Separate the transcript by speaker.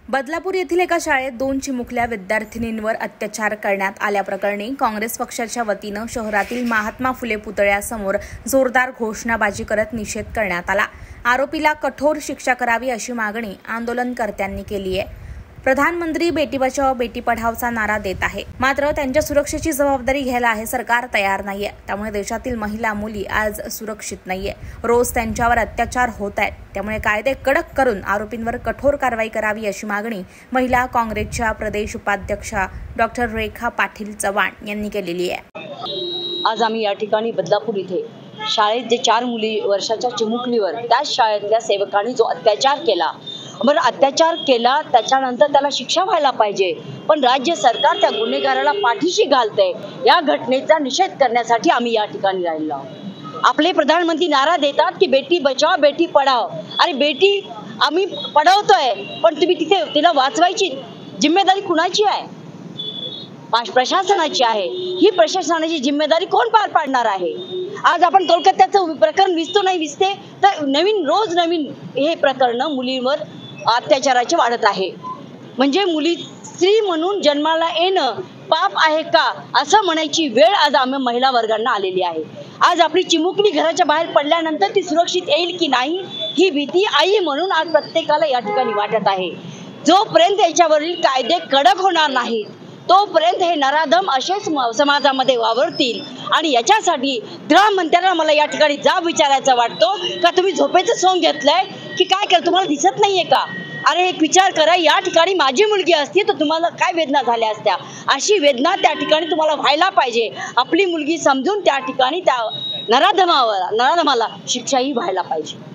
Speaker 1: बदलापूर येथील एका शाळेत 2 चिमुकल्या विद्यार्थिनींवर अत्याचार करण्यात आल्याप्रकरणी काँग्रेस पक्षाच्या वतीनं शहरातील महात्मा फुले पुतळ्यासमोर जोरदार घोषणाबाजी करत निषेध करण्यात आला। आरोपीला कठोर शिक्षा करावी अशी मागणी आंदोलनकर्त्यांनी केली आहे। प्रधानमंत्री बेटी बचाओ बेटी पढाओचा नारा देत आहे, मात्र त्यांच्या सुरक्षेची जबाबदारी घ्यायला हे सरकार तयार नाहीये। त्यामुळे देशातील महिला मुली आज सुरक्षित नाहीये। रोज त्यांच्यावर अत्याचार होत आहेत। त्यामुळे कायदे कडक करून आरोपींवर कठोर कारवाई करावी अशी मागणी महिला काँग्रेसच्या प्रदेश उपाध्यक्षा डॉक्टर रेखा पाटील चव्हाण यांनी केलेली आहे।
Speaker 2: आज आम्ही या ठिकाणी बदलापूर इथे शाळेत जे 4 मुली वर्षाच्या चिमुकलीवर त्याच शाळेतल्या सेवकांनी जो अत्याचार केला, बरं अत्याचार केला त्याच्यानंतर त्याला शिक्षा व्हायला पाहिजे, पण राज्य सरकार त्या गुन्हेगाराला पाठीशी घालते। या घटनेचा निषेध करण्यासाठी आम्ही या ठिकाणी राहिलो आहोत। आपले प्रधानमंत्री नारा देतात की बेटी बचाओ बेटी पढाओ। अरे बेटी आम्ही पढवतोय, पण तुम्ही तिथे तिला वाचवायची जिम्मेदारी कुणाची आहे? प्रशासनाची आहे। ही प्रशासनाची जिम्मेदारी कोण पार पाडणार आहे? आज आपण कोलकात्याचं प्रकरण विसते तर रोज नवीन हे प्रकरण मुलींवर अत्याचाराचे वाढत आहे। म्हणजे मुली स्त्री म्हणून जन्माला येणं पाप आहे का असं म्हणायची वेळ आज आम्ही महिला वर्गांना आलेली आहे। आज आपली चिमुकली घराच्या बाहेर पडल्यानंतर ती सुरक्षित येईल की नाही ही भीती आई म्हणून आज प्रत्येकाला या ठिकाणी वाटत आहे। जोपर्यंत याच्यावरील कायदे कडक होणार नाहीत तोपर्यंत हे नराधम असेच समाजामध्ये वावरतील। आणि याच्यासाठी गृहमंत्र्यांना मला या ठिकाणी जाब विचारायचा वाटतो का तुम्ही झोपेचं सोंग घेतलंय की काय केलं? तुम्हाला दिसत नाहीये का? अरे एक विचार करा, या ठिकाणी माझी मुलगी असती तर तुम्हाला काय वेदना झाल्या असत्या? अशी वेदना त्या ठिकाणी तुम्हाला व्हायला पाहिजे। आपली मुलगी समजून त्या ठिकाणी त्या नराधमाला शिक्षाही व्हायला पाहिजे।